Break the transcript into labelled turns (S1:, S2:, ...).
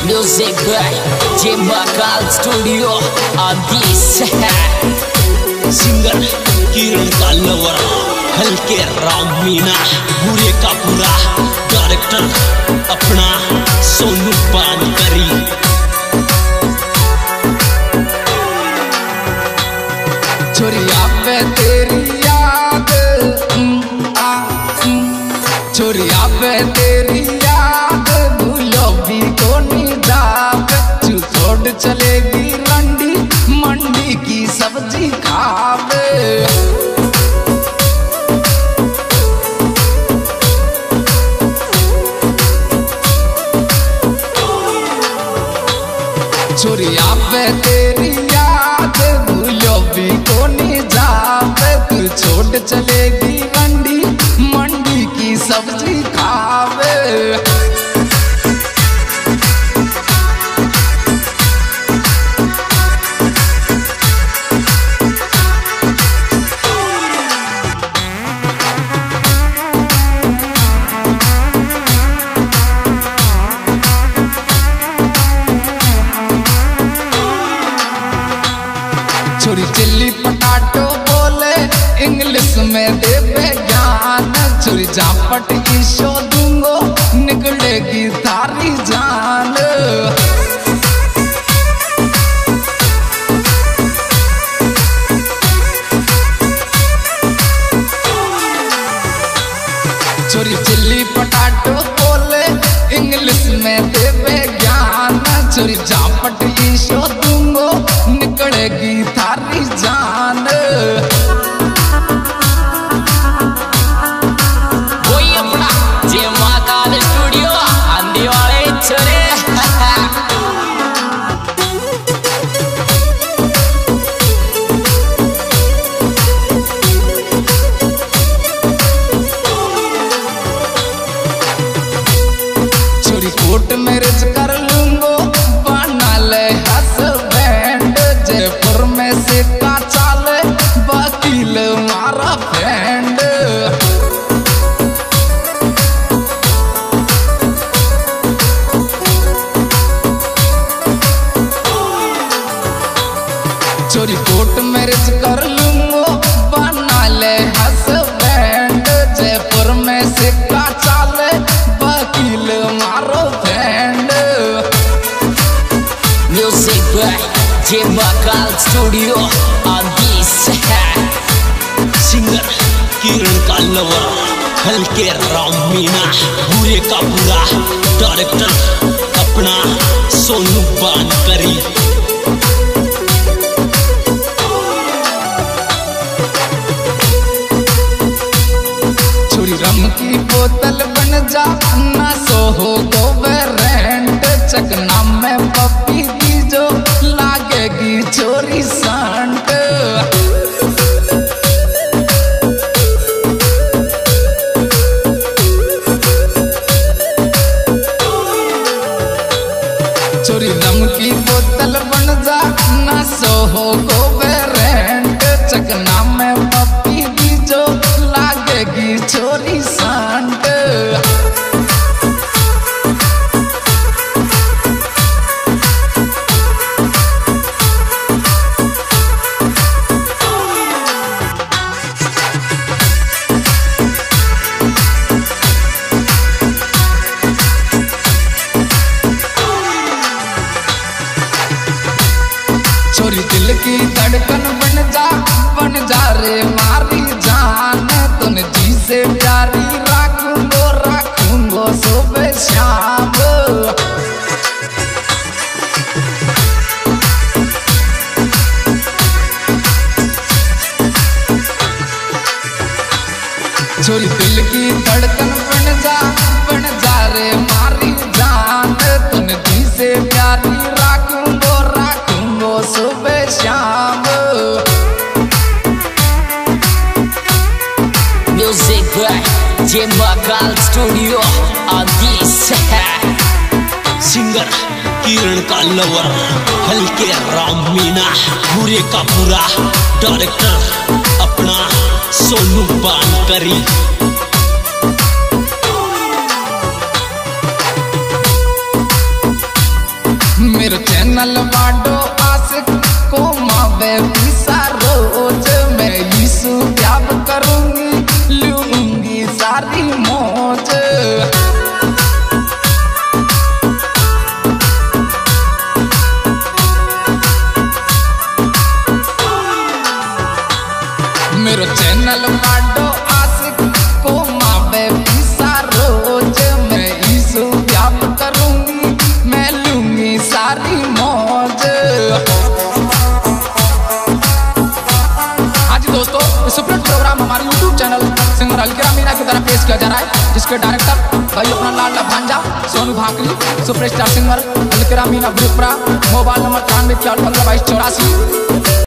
S1: Music by J Bakal Studio on this
S2: singer Kiran का lover हल्के राम मीना बुरे का पूरा डायरेक्टर अपना सोनू पानकरी।
S3: छोरिया पे तेरी याद छोरिया पे तेरी याद भूलो भी को नहीं जावे तू छोड़ चलेगी रंडी मंडी की सब्जी खावे। छोरिया पे तेरी याद भूलो भी को नहीं जावे तू छोड़ चलेगी रंडी मंडी की सब्जी खावे। छोरी चिल्ली पटाटो बोले इंग्लिश में देवे ज्ञान छोरी जापट ईशो दूंगो निकलेगी थारी जान। छोरी चिल्ली पटाटो बोले इंग्लिश में देवे ज्ञान छोरी जापट ईशो दूंगो निकलेगी थारी जान।
S1: वही अपना J Bakal Studio आंधी वाले छोरे।
S3: छोरी कोर्ट मैरिज कर लूंगो बना ले हस्बैंड जयपुर में से का चाले वकील मारा फ्रेंड। छोरी कोर्ट मैरिज कर लूंगो बना ले हस्बैंड जयपुर में से का चाले वकील मारो friend.
S1: Music by J Bakal Studio on this
S2: singer Kiran का लवर हल्के राम मीना बुरे का पूरा डायरेक्टर अपना सोनू पानकरी। छोरी
S3: रम की बोतल बन जा ना सो हो गोबरेंट चकना में पप्पी की जो लागेगी छोरी संट। छोरी रम की बोतल बन जा ना सो हो गोबरेंट चकना में पप्पी की जो लागेगी छोरी संट। छोरी दिल की धड़कन बन जा रे मारी जान तुम जी से प्यारी राखूंगो सुबह शाम। छोरी दिल की धड़कन बन जा रे मारी जान तुम जी से प्यारी राखूंगो सुबह शाम।
S1: Music by J Bakal Studio on this
S2: singer Kiran का लवर हल्के राम मीना बुरे का पूरा डायरेक्टर अपना सोनू पानकरी।
S3: मौज। मेरो चैनल माडो आशिक को मावे पिसा रोज। मैं इस व्याप करूंगी, मैं लूंगी सारी मौज। हाँ जी दोस्तों, सुपर प्रोग्राम हमारे YouTube channel singer Halke Meena की तरफ पेश किया जा रहा है, जिसके डायरेक्टर भाई अपना लाडला भांजा सोनू भाकरी, superstar singer Halke Meena ब्रिपरा। Mobile number 93 44 22 84।